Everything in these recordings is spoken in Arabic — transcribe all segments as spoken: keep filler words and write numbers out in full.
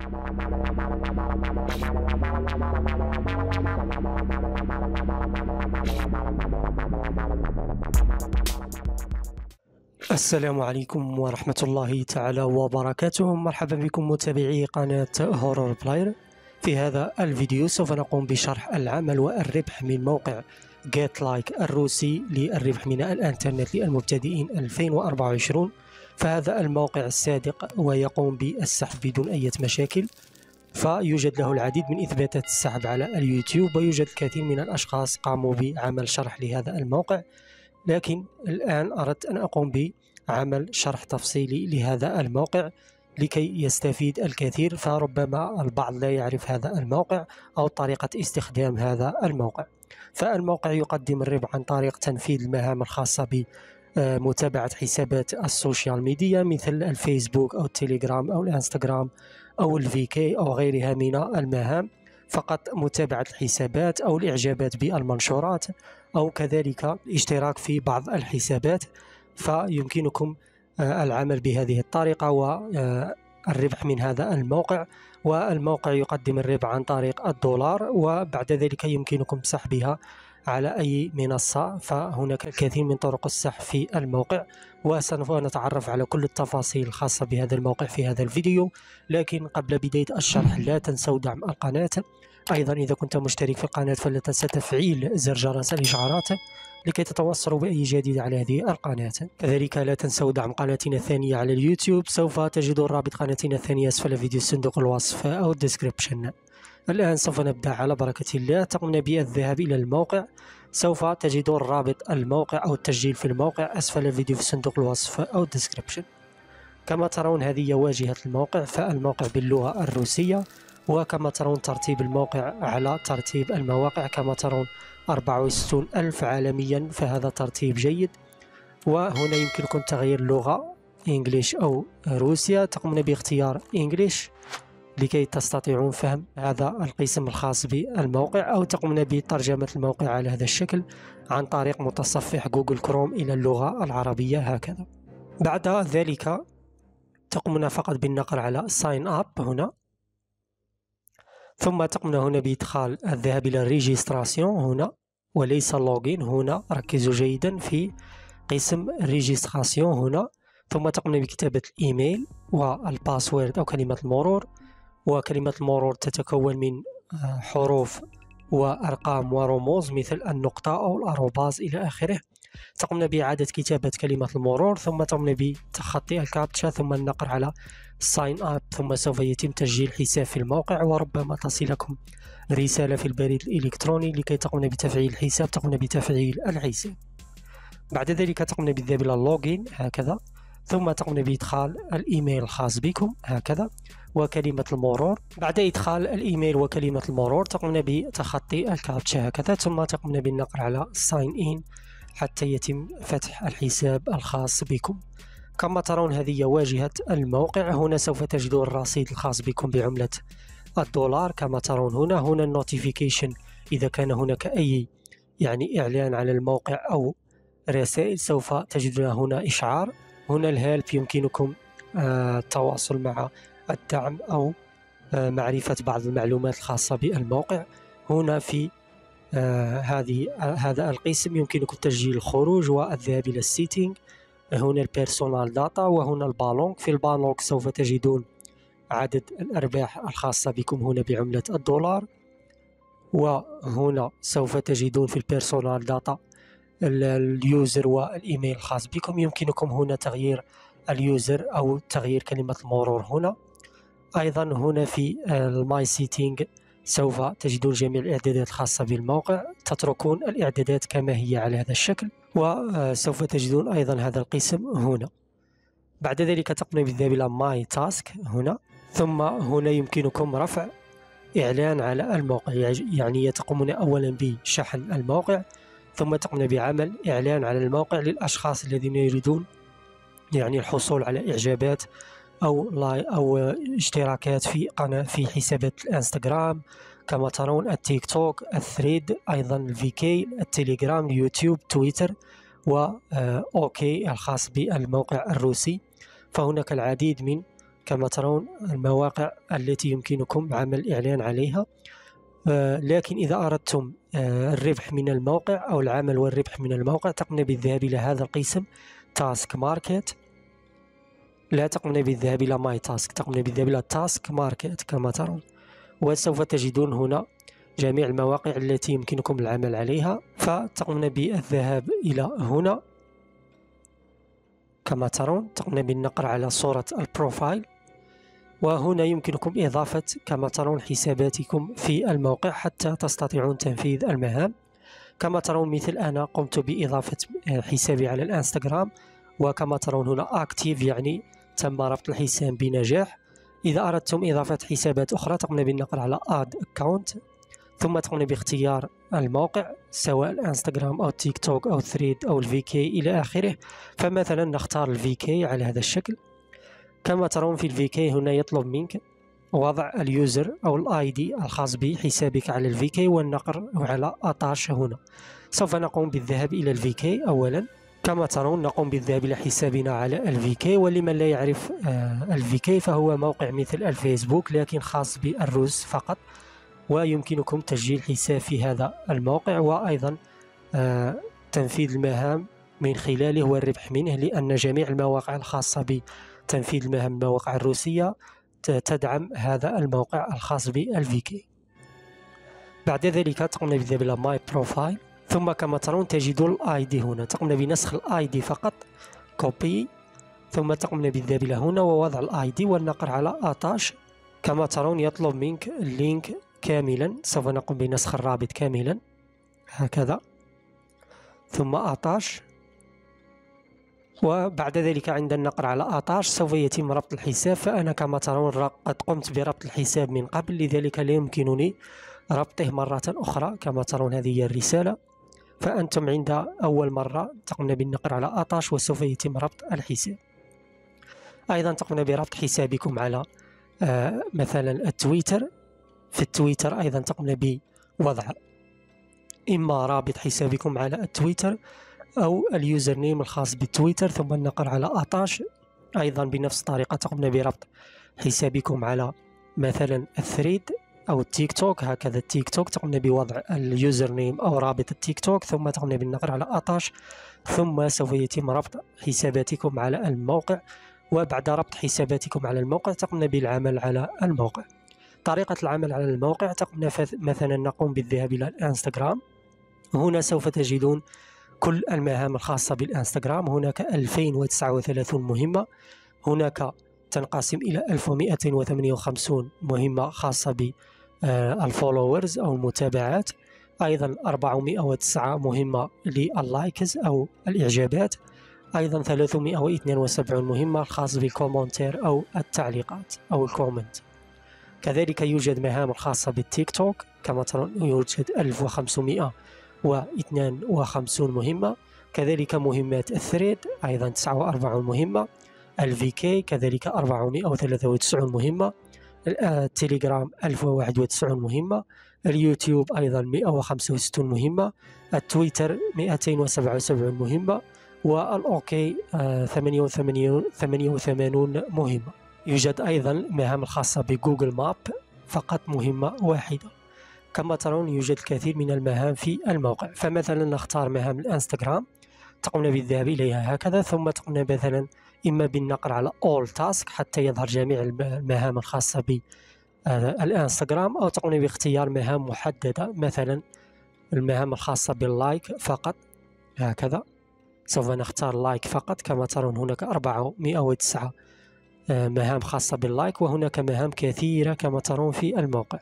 السلام عليكم ورحمة الله تعالى وبركاته. مرحبا بكم متابعي قناة هورر بلاير. في هذا الفيديو سوف نقوم بشرح العمل والربح من موقع جيت لايك الروسي للربح من الانترنت للمبتدئين ألفين وأربعة وعشرين. فهذا الموقع الصادق ويقوم بالسحب بدون أي مشاكل، فيوجد له العديد من إثباتات السحب على اليوتيوب، ويوجد الكثير من الأشخاص قاموا بعمل شرح لهذا الموقع، لكن الآن أردت أن أقوم بعمل شرح تفصيلي لهذا الموقع لكي يستفيد الكثير، فربما البعض لا يعرف هذا الموقع أو طريقة استخدام هذا الموقع. فالموقع يقدم الربح عن طريق تنفيذ المهام الخاصة بمتابعة حسابات السوشيال ميديا مثل الفيسبوك أو التليجرام أو الانستغرام أو الفيكي أو غيرها من المهام، فقط متابعة الحسابات أو الإعجابات بالمنشورات أو كذلك الاشتراك في بعض الحسابات. فيمكنكم العمل بهذه الطريقة والربح من هذا الموقع. والموقع يقدم الربح عن طريق الدولار، وبعد ذلك يمكنكم سحبها على أي منصة، فهناك الكثير من طرق السحب في الموقع، وسوف نتعرف على كل التفاصيل الخاصة بهذا الموقع في هذا الفيديو. لكن قبل بداية الشرح لا تنسوا دعم القناة. أيضا إذا كنت مشترك في القناة فلا تنسى تفعيل زر جرس الإشعارات لكي تتوصلوا بأي جديد على هذه القناة. كذلك لا تنسوا دعم قناتنا الثانية على اليوتيوب، سوف تجدوا رابط قناتنا الثانية أسفل فيديو صندوق الوصف أو الديسكريبشن. الآن سوف نبدأ على بركة الله. تقومون بالذهاب إلى الموقع، سوف تجدون رابط الموقع أو التسجيل في الموقع أسفل الفيديو في صندوق الوصف أو الديسكريبشن. كما ترون هذه واجهة الموقع، فالموقع باللغة الروسية، وكما ترون ترتيب الموقع على ترتيب المواقع، كما ترون أربعة وستين ألف عالميا، فهذا ترتيب جيد. وهنا يمكنكم تغيير اللغة إنجليش أو روسيا، تقومون باختيار إنجليش لكي تستطيعون فهم هذا القسم الخاص بالموقع، أو تقومون بترجمة الموقع على هذا الشكل عن طريق متصفح جوجل كروم إلى اللغة العربية هكذا. بعد ذلك تقومون فقط بالنقر على ساين اب هنا، ثم تقومون هنا بإدخال الذهاب إلى الريجستراسيون هنا وليس اللوغين. هنا ركزوا جيدا في قسم الريجستراسيون هنا، ثم تقومون بكتابة الإيميل والباسورد أو كلمة المرور. وكلمة المرور تتكون من حروف وأرقام ورموز مثل النقطة أو الأروباز إلى آخره. تقومون بإعادة كتابة كلمة المرور، ثم تقومون بتخطي الكابتشا ثم النقر على ساين اب، ثم سوف يتم تسجيل حساب في الموقع، وربما تصلكم رسالة في البريد الإلكتروني لكي تقومون بتفعيل الحساب. تقومون بتفعيل الحساب. بعد ذلك تقومون بالذهاب إلى اللوغين هكذا، ثم تقومون بإدخال الإيميل الخاص بكم هكذا وكلمة المرور. بعد إدخال الإيميل وكلمة المرور تقومون بتخطي الكابتشا هكذا، ثم تقومون بالنقر على ساين إن حتى يتم فتح الحساب الخاص بكم. كما ترون هذه واجهة الموقع. هنا سوف تجدون الرصيد الخاص بكم بعملة الدولار كما ترون هنا. هنا النوتيفيكيشن إذا كان هناك أي يعني إعلان على الموقع أو رسائل سوف تجدون هنا إشعار. هنا الهيلب يمكنكم آه التواصل مع الدعم أو آه معرفة بعض المعلومات الخاصة بالموقع. هنا في آه هذه آه هذا القسم يمكنكم تسجيل الخروج والذهاب إلى السيتينج. هنا البيرسونال داتا، وهنا البالونك. في البالونك سوف تجدون عدد الأرباح الخاصة بكم هنا بعملة الدولار. وهنا سوف تجدون في البيرسونال داتا اليوزر والإيميل الخاص بكم. يمكنكم هنا تغيير اليوزر أو تغيير كلمة المرور هنا. أيضا هنا في الماي سيتينج سوف تجدون جميع الإعدادات الخاصة بالموقع، تتركون الإعدادات كما هي على هذا الشكل. وسوف تجدون أيضا هذا القسم هنا. بعد ذلك تقومون بالذهاب إلى ماي تاسك هنا، ثم هنا يمكنكم رفع إعلان على الموقع، يعني تقومون أولا بشحن الموقع، ثم تقومون بعمل إعلان على الموقع للأشخاص الذين يريدون يعني الحصول على إعجابات أو لاي أو اشتراكات في قناة في حسابات الانستغرام كما ترون، التيك توك، الثريد، أيضا الفيكي، التليجرام، اليوتيوب، تويتر، و أوكي الخاص بالموقع الروسي. فهناك العديد من كما ترون المواقع التي يمكنكم عمل إعلان عليها. لكن إذا أردتم الربح من الموقع أو العمل والربح من الموقع تقومون بالذهاب إلى هذا القسم تاسك ماركت. لا تقومون بالذهاب إلى ماي تاسك، تقومون بالذهاب إلى تاسك ماركت كما ترون، وسوف تجدون هنا جميع المواقع التي يمكنكم العمل عليها. فتقومون بالذهاب إلى هنا كما ترون، تقومون بالنقر على صورة البروفايل، وهنا يمكنكم إضافة كما ترون حساباتكم في الموقع حتى تستطيعون تنفيذ المهام. كما ترون مثل أنا قمت بإضافة حسابي على الانستغرام، وكما ترون هنا أكتيف يعني تم ربط الحساب بنجاح. إذا أردتم إضافة حسابات أخرى تقومون بالنقر على Add Account، ثم تقومون باختيار الموقع سواء الانستغرام أو التيك توك أو ثريد أو الفي كي إلى آخره. فمثلا نختار الفي كي على هذا الشكل. كما ترون في الفي كي هنا يطلب منك وضع اليوزر أو الاي دي الخاص بحسابك على الفي كي والنقر على أتاش. هنا سوف نقوم بالذهاب إلى الفي كي أولا. كما ترون نقوم بالذهاب إلى حسابنا على الفي كي، ولمن لا يعرف الفي كي فهو موقع مثل الفيسبوك لكن خاص بالروس فقط، ويمكنكم تسجيل حساب في هذا الموقع وأيضا تنفيذ المهام من خلاله والربح منه، لأن جميع المواقع الخاصة بتنفيذ المهام المواقع الروسية تدعم هذا الموقع الخاص بالفي كي. بعد ذلك تقومون بالذهاب إلى ماي بروفايل، ثم كما ترون تجدون الاي دي هنا، تقومون بنسخ الاي دي فقط كوبي، ثم تقومون بالذهاب إلى هنا ووضع الاي دي والنقر على اتاش. كما ترون يطلب منك اللينك كاملا، سوف نقوم بنسخ الرابط كاملا هكذا، ثم اتاش. وبعد ذلك عند النقر على اتاش سوف يتم ربط الحساب. فأنا كما ترون قد قمت بربط الحساب من قبل، لذلك لا يمكنني ربطه مرة أخرى. كما ترون هذه هي الرسالة، فأنتم عند أول مرة تقومون بالنقر على أتاش وسوف يتم ربط الحساب. أيضا تقومون بربط حسابكم على آه مثلا التويتر. في التويتر أيضا تقومون بوضع إما رابط حسابكم على التويتر أو اليوزر نيم الخاص بالتويتر، ثم النقر على أتاش. أيضا بنفس الطريقة تقومون بربط حسابكم على مثلا الثريد أو التيك توك. هكذا التيك توك تقومون بوضع اليوزر نيم أو رابط التيك توك، ثم تقومون بالنقر على أتاش، ثم سوف يتم ربط حساباتكم على الموقع. وبعد ربط حساباتكم على الموقع تقومون بالعمل على الموقع. طريقة العمل على الموقع تقومون مثلا نقوم بالذهاب إلى الانستغرام. هنا سوف تجدون كل المهام الخاصة بالانستغرام. هناك ألفين وتسعة وثلاثين مهمة، هناك تنقسم إلى ألف ومئتين وثمانية وخمسين مهمة خاصة بالفولورز أو المتابعات، أيضا أربعمئة وتسعة مهمة لللايكز أو الإعجابات، أيضا ثلاثمئة واثنين وسبعين مهمة الخاصة بالكومنتير أو التعليقات أو الكومنت. كذلك يوجد مهام خاصة بالتيك توك، كما ترون يوجد ألف وخمسمئة واثنين وخمسين مهمة. كذلك مهمات الثريد أيضا تسعة وأربعين مهمة، الفي كي كذلك أربعمئة وثلاثة وتسعين مهمة، التليجرام ألف وواحد وتسعين مهمة، اليوتيوب أيضا مئة وخمسة وستين مهمة، التويتر مئتين وسبعة وسبعين مهمة، والأوكي ثمانية وثمانين مهمة. يوجد أيضا مهام الخاصة بجوجل ماب فقط مهمة واحدة. كما ترون يوجد الكثير من المهام في الموقع. فمثلا نختار مهام الانستغرام، تقومون بالذهاب إليها هكذا، ثم تقومون مثلا إما بالنقر على All Task حتى يظهر جميع المهام الخاصة بالانستغرام، أو تقومون باختيار مهام محددة، مثلا المهام الخاصة باللايك فقط هكذا. سوف نختار لايك فقط. كما ترون هناك أربعمئة وتسعة مهام خاصة باللايك، وهناك مهام كثيرة كما ترون في الموقع.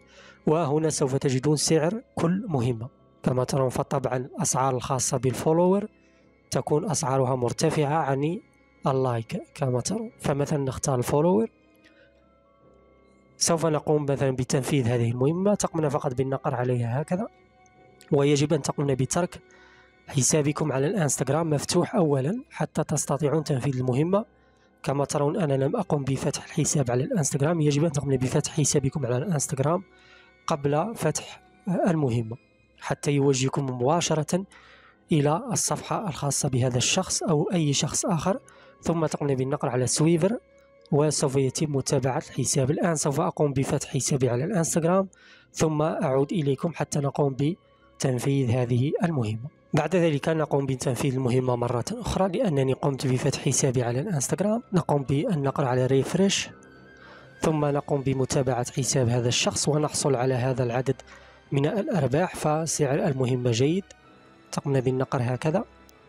وهنا سوف تجدون سعر كل مهمة. كما ترون فطبعا الأسعار الخاصة بالفولور تكون أسعارها مرتفعة عن اللايك كما ترون. فمثلا نختار الفولور، سوف نقوم مثلا بتنفيذ هذه المهمة، تقومون فقط بالنقر عليها هكذا. ويجب أن تقومون بترك حسابكم على الانستغرام مفتوح أولا حتى تستطيعون تنفيذ المهمة. كما ترون أنا لم أقم بفتح الحساب على الانستغرام، يجب أن تقومون بفتح حسابكم على الانستغرام قبل فتح المهمة حتى يوجهكم مباشرة إلى الصفحة الخاصة بهذا الشخص أو أي شخص آخر. ثم تقومون بالنقر على سويفر وسوف يتم متابعة الحساب. الآن سوف أقوم بفتح حسابي على الانستغرام ثم أعود إليكم حتى نقوم بتنفيذ هذه المهمة. بعد ذلك نقوم بتنفيذ المهمة مرة أخرى لأنني قمت بفتح حسابي على الانستغرام. نقوم بالنقر على ريفرش ثم نقوم بمتابعة حساب هذا الشخص ونحصل على هذا العدد من الأرباح، فسعر المهمة جيد. تقومنا بالنقر هكذا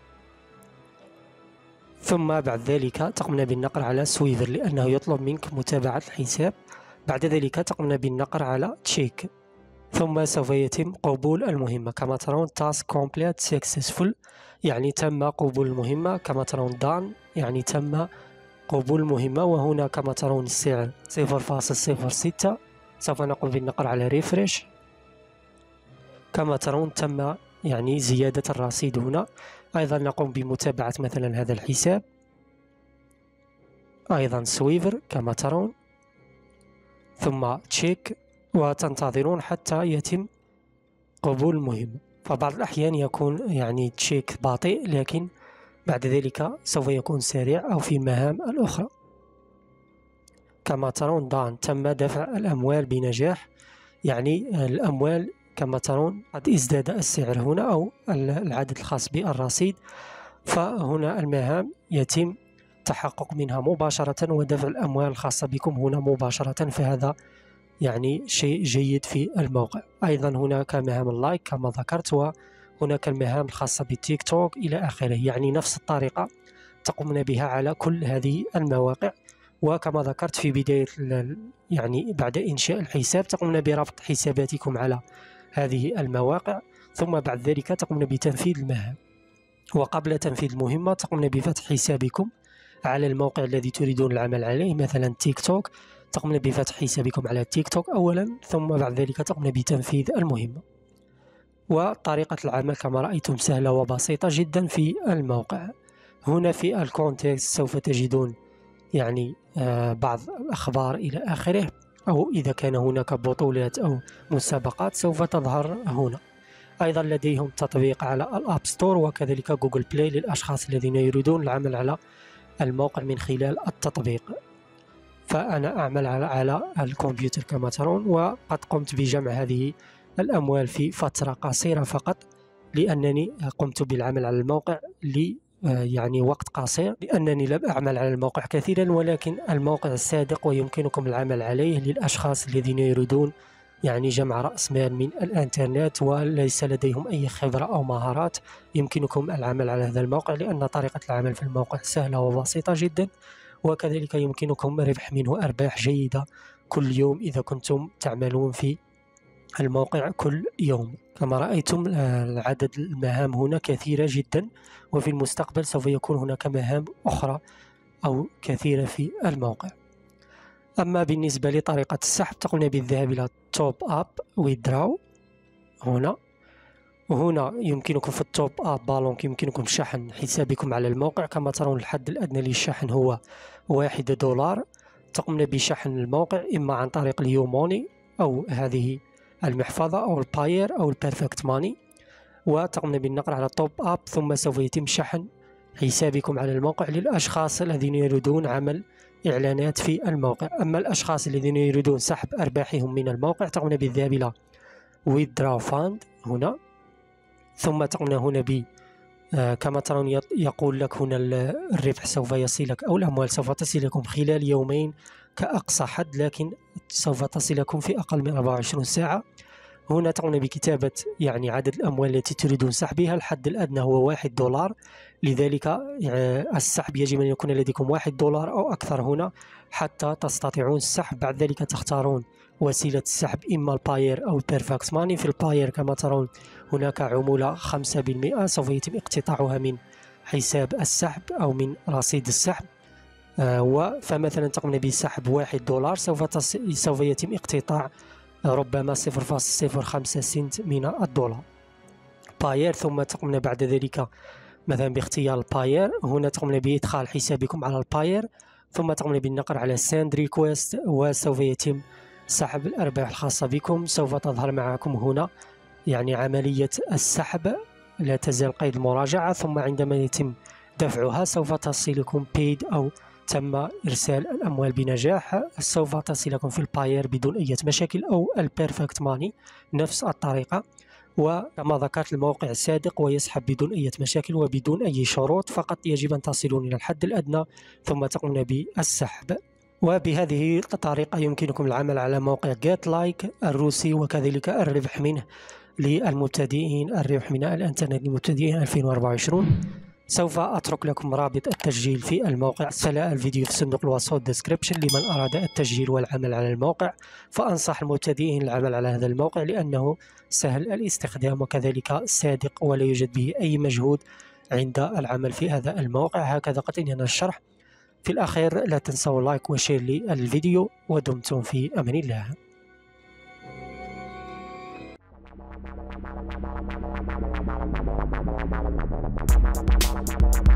ثم بعد ذلك تقومنا بالنقر على سويفر لأنه يطلب منك متابعة الحساب. بعد ذلك تقومنا بالنقر على تشيك ثم سوف يتم قبول المهمة. كما ترون تاسك كومبليت سكسسفول يعني تم قبول المهمة. كما ترون دان يعني تم قبول المهمة. وهنا كما ترون السعر صفر فاصل صفر ستة. سوف نقوم بالنقر على ريفرش. كما ترون تم يعني زيادة الرصيد هنا. أيضا نقوم بمتابعة مثلا هذا الحساب أيضا سويفر كما ترون ثم تشيك وتنتظرون حتى يتم قبول المهمة. فبعض الأحيان يكون يعني تشيك بطيء لكن بعد ذلك سوف يكون سريع أو في المهام الأخرى. كما ترون دان تم دفع الأموال بنجاح يعني الأموال كما ترون قد ازداد السعر هنا أو العدد الخاص بالرصيد. فهنا المهام يتم التحقق منها مباشرة ودفع الأموال الخاصة بكم هنا مباشرة، فهذا يعني شيء جيد في الموقع. أيضا هناك مهام اللايك كما ذكرت، وهناك المهام الخاصة بالتيك توك إلى آخره. يعني نفس الطريقة تقومون بها على كل هذه المواقع. وكما ذكرت في بداية يعني بعد إنشاء الحساب تقومون بربط حساباتكم على هذه المواقع ثم بعد ذلك تقومون بتنفيذ المهام. وقبل تنفيذ المهمة تقومون بفتح حسابكم على الموقع الذي تريدون العمل عليه، مثلا تيك توك. تقومون بفتح حسابكم على تيك توك أولا ثم بعد ذلك تقومون بتنفيذ المهمة. وطريقة العمل كما رأيتم سهلة وبسيطة جدا في الموقع. هنا في الكونتكست سوف تجدون يعني آه بعض الأخبار إلى آخره، أو إذا كان هناك بطولات أو مسابقات سوف تظهر هنا. أيضا لديهم تطبيق على الأب ستور وكذلك جوجل بلاي للأشخاص الذين يريدون العمل على الموقع من خلال التطبيق. فأنا أعمل على, على الكمبيوتر كما ترون، وقد قمت بجمع هذه الأموال في فترة قصيرة فقط لأنني قمت بالعمل على الموقع ل يعني وقت قصير، لأنني لم أعمل على الموقع كثيرا، ولكن الموقع صادق ويمكنكم العمل عليه للأشخاص الذين يريدون يعني جمع رأس مال من الانترنت وليس لديهم أي خبرة أو مهارات. يمكنكم العمل على هذا الموقع لأن طريقة العمل في الموقع سهلة وبسيطة جدا، وكذلك يمكنكم ربح منه أرباح جيدة كل يوم إذا كنتم تعملون في الموقع كل يوم. كما رأيتم عدد المهام هنا كثيرة جدا، وفي المستقبل سوف يكون هناك مهام أخرى أو كثيرة في الموقع. أما بالنسبة لطريقة السحب تقومون بالذهاب إلى توب أب ويدراو هنا. وهنا يمكنكم في التوب أب بالونك يمكنكم شحن حسابكم على الموقع. كما ترون الحد الأدنى للشحن هو واحد دولار. تقومون بشحن الموقع إما عن طريق اليوموني أو هذه المحفظة أو الباير أو البيرفكت ماني، وتقومون بالنقر على توب أب ثم سوف يتم شحن حسابكم على الموقع للأشخاص الذين يريدون عمل إعلانات في الموقع. أما الأشخاص الذين يريدون سحب أرباحهم من الموقع تقومون بالذهاب إلى withdraw fund هنا، ثم تقومون هنا ب آه كما ترون يقول لك هنا الربح سوف يصلك أو الأموال سوف تصلكم خلال يومين كأقصى حد، لكن سوف تصلكم في أقل من أربعة وعشرين ساعة. هنا تقومون بكتابة يعني عدد الأموال التي تريدون سحبها. الحد الأدنى هو واحد دولار، لذلك السحب يجب أن يكون لديكم واحد دولار أو أكثر هنا حتى تستطيعون السحب. بعد ذلك تختارون وسيلة السحب إما الباير أو البيرفكت ماني. في الباير كما ترون هناك عمولة خمسة بالمئة سوف يتم اقتطاعها من حساب السحب أو من رصيد السحب. آه فمثلا تقومون بسحب واحد دولار سوف تص... سوف يتم اقتطاع ربما صفر فاصل صفر خمسة سنت من الدولار باير. ثم تقومون بعد ذلك مثلا باختيار الباير. هنا تقومون بإدخال حسابكم على الباير ثم تقومون بالنقر على ساند ريكويست وسوف يتم سحب الأرباح الخاصة بكم. سوف تظهر معكم هنا يعني عملية السحب لا تزال قيد المراجعة، ثم عندما يتم دفعها سوف تصلكم بيد أو تم إرسال الأموال بنجاح سوف تصلكم في الباير بدون أي مشاكل، أو البيرفكت ماني نفس الطريقة. وكما ذكرت الموقع صادق ويسحب بدون أي مشاكل وبدون أي شروط، فقط يجب أن تصلون إلى الحد الأدنى ثم تقومون بالسحب. وبهذه الطريقة يمكنكم العمل على موقع جيت لايك الروسي، وكذلك الربح منه للمبتدئين، الربح من الانترنت للمبتدئين ألفين وأربعة وعشرين. سوف أترك لكم رابط التسجيل في الموقع أسفل الفيديو في صندوق الوصف ديسكريبشن لمن أراد التسجيل والعمل على الموقع. فأنصح المبتدئين العمل على هذا الموقع لأنه سهل الاستخدام وكذلك صادق ولا يوجد به أي مجهود عند العمل في هذا الموقع. هكذا قد انهينا الشرح. في الأخير لا تنسوا لايك وشير للفيديو، ودمتم في أمان الله.